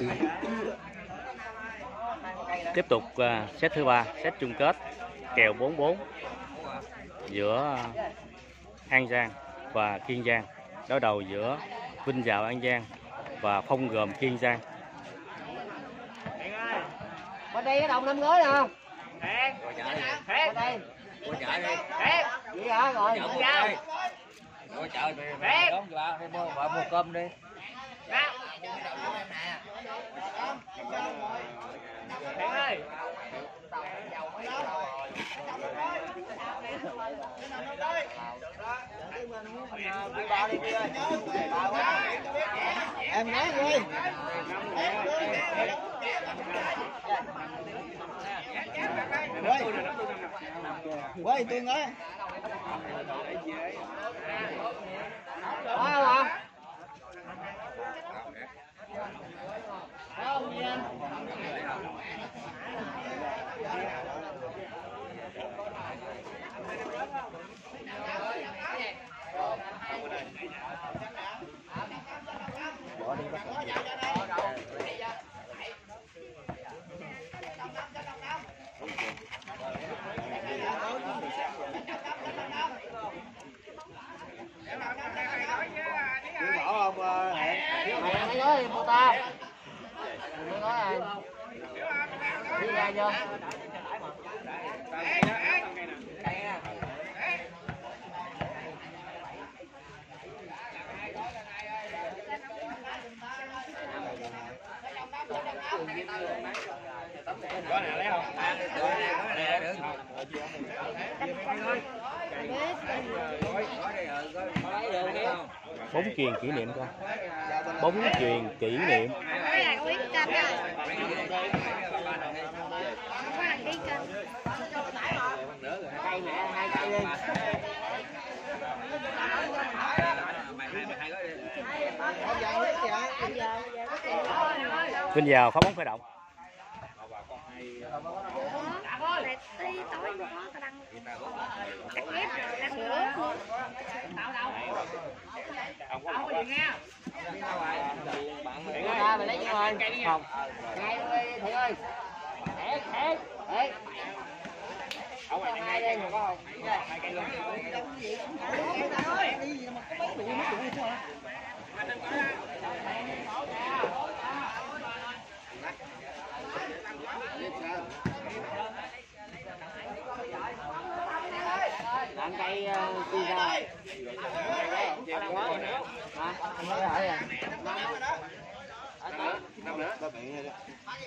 Tiếp tục set thứ 3, set chung kết kèo 44 giữa An Giang và Kiên Giang, đối đầu giữa Vinh Vào An Giang và Phong Gồm Kiên Giang. Bên đây cái đồng 5 gói nè không? Bên đây. Qua chợ đi. Vậy hả? Rồi. Qua chợ đi. Đón cho ba mua cơm đi. Thiện ơi. Em nói đi. Quay tôi nói. Có không ạ? Không gì anh? Mấy gói thì mua ta. Mấy gói này. Đi ra chưa? Có nào lấy không? Bóng chuyền kỷ niệm con. Bóng chuyền kỷ niệm. Cây mẹ hai cây đi. Vinh Vào phá bóng khởi động. Ra mày lấy cho rồi. Không. Ngay luôn đi Thiện ơi. Thiệt. Ở ngoài hai đây mà có không? Hai cây luôn. Làm cây chi ra. Hả? Anh nói hỏi à? Năm nữa. Ba miệng rồi.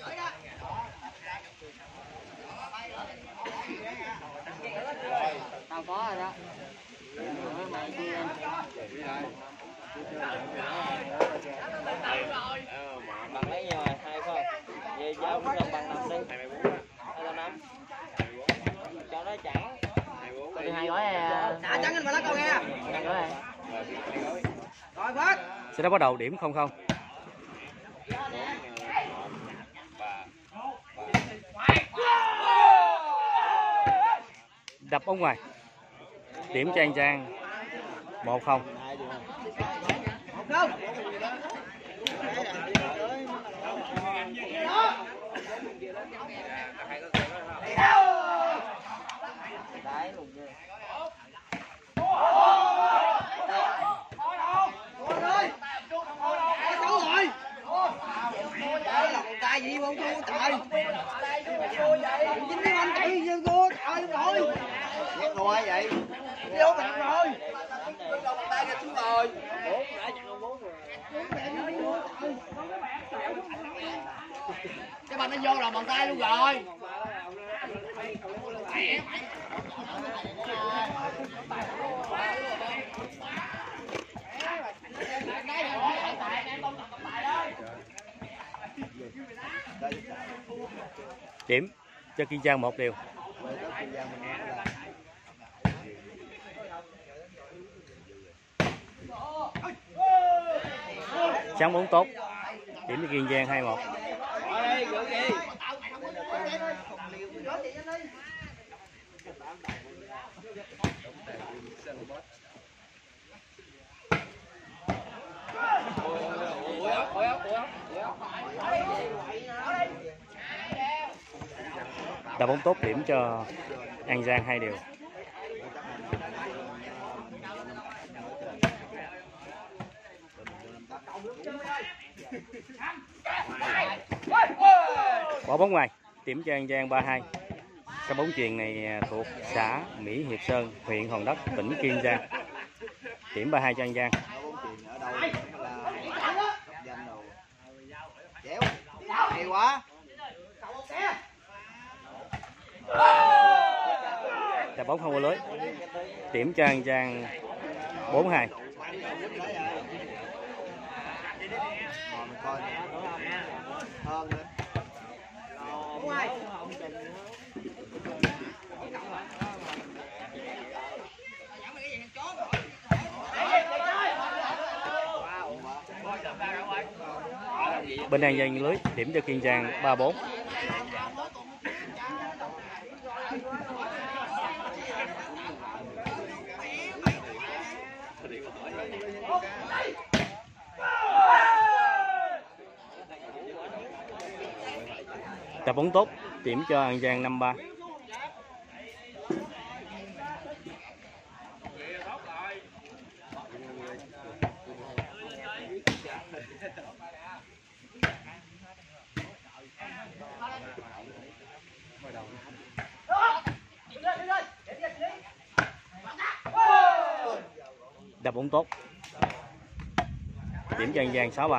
Tao có rồi đó. Mày kia. Bằng lấy nhau rồi, hai phải không? Về giao cũng bằng 5 đi. 2 5. Cho nó chẳng. Còn hai gói Đã trắng anh mà lá câu nghe. hai gói này. Rồi hết. Sẽ đã bắt đầu điểm 0-0. Đập bóng ngoài. Điểm cho An Giang 1-0. Đấy luôn nha. Cái gì không thua trời. Chính anh chạy như thua trời rồi. Nhét thua vậy. Vô mình rồi. Tay ra xuống rồi. 4 đã chặn ông 4 rồi. Cái bàn nó vô lòng bàn tay luôn rồi. Điểm cho Kiên Giang 1-1. Sáng bóng tốt. Điểm cho Kiên Giang 2-1. Đá bóng tốt điểm cho An Giang 2 điều. Bỏ bóng ngoài, điểm cho An Giang 3-2. Cái bóng chuyền này thuộc xã Mỹ Hiệp Sơn, huyện Hòn Đất, tỉnh Kiên Giang. Điểm 3-2 cho An Giang. Hay quá. Đá bóng không qua lưới. Điểm cho An Giang 4-2. Hơn nữa. Bên An Giang lưới, điểm cho Kiên Giang 3-4. Đá bóng tốt, điểm cho An Giang 5-3. Đá bóng tốt, điểm cho An Giang 6-3.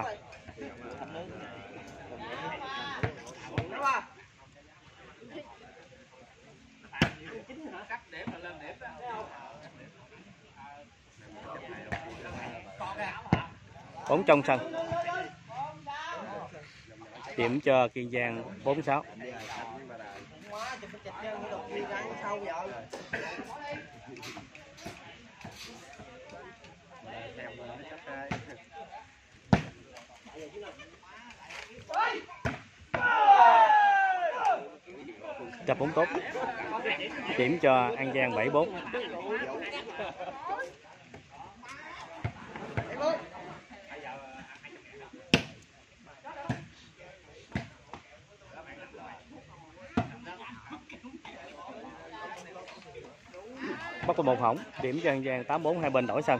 Bóng trong sân, điểm cho Kiên Giang 4-6. Đá bóng tốt, điểm cho An Giang 7-4. Bắt vào một hỏng, điểm cho An Giang 8-4, hai bên đổi sân.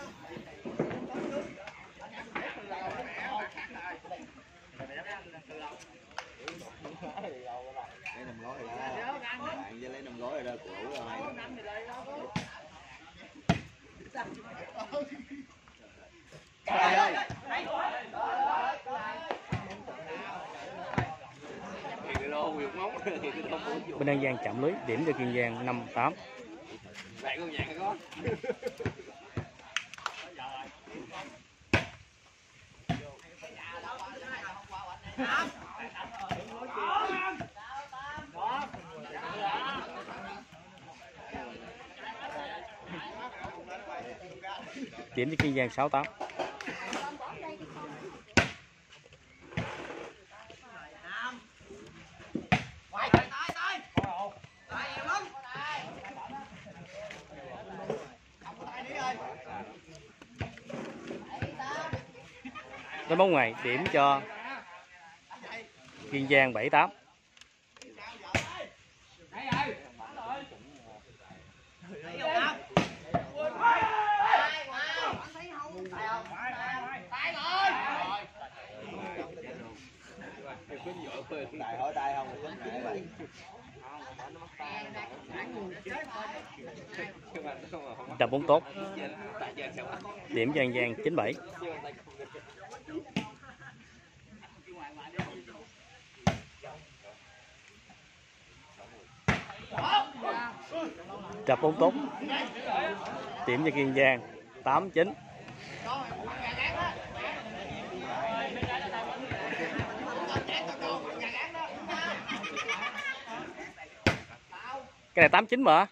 Bên An Giang chạm lưới, điểm cho Kiên Giang 5-8. Điểm cho Kiên Giang 6-8. Đánh bóng ngoài, điểm cho Kiên Giang 7-8. Đá bóng tốt, điểm cho An Giang 9-7. Đá bóng tốt, điểm cho Kiên Giang 8-9. Cái này 8-9 mà.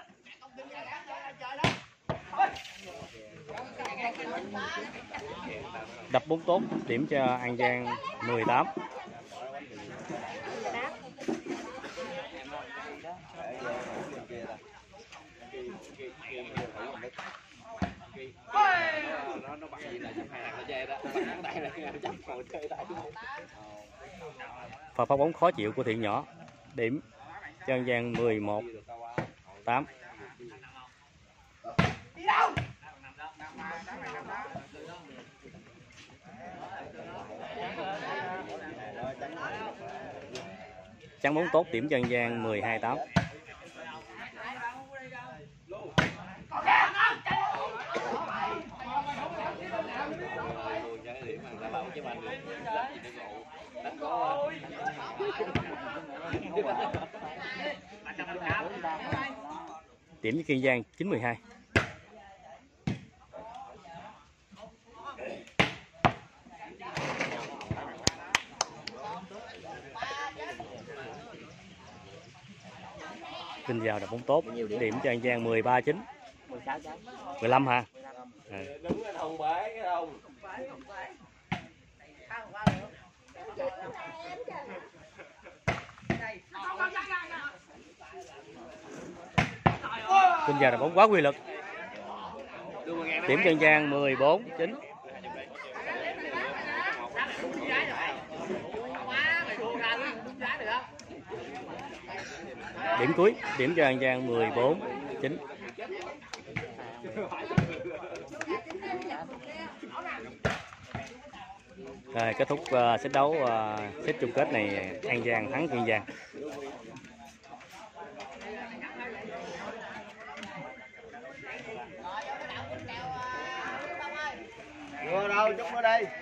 Đập bóng tốt, điểm cho An Giang 18. Pha phát bóng khó chịu của Thiện Nhỏ. Điểm cho An Giang 11-8. Chắn bóng tốt, điểm cho An Giang 12-8. Điểm cho Kiên Giang 9-12. Kinh vào đập bóng tốt, điểm cho An Giang 13-9. 15 hả? Đúng cái thùng bể cái thùng. Kinh vào đập bóng quá quy lực. Điểm cho An Giang 14-9. Điểm cuối, điểm cho An Giang 14-9. Rồi, kết thúc set đấu set chung kết này, An Giang thắng Kiên Giang. Vô đâu, chút nữa đây.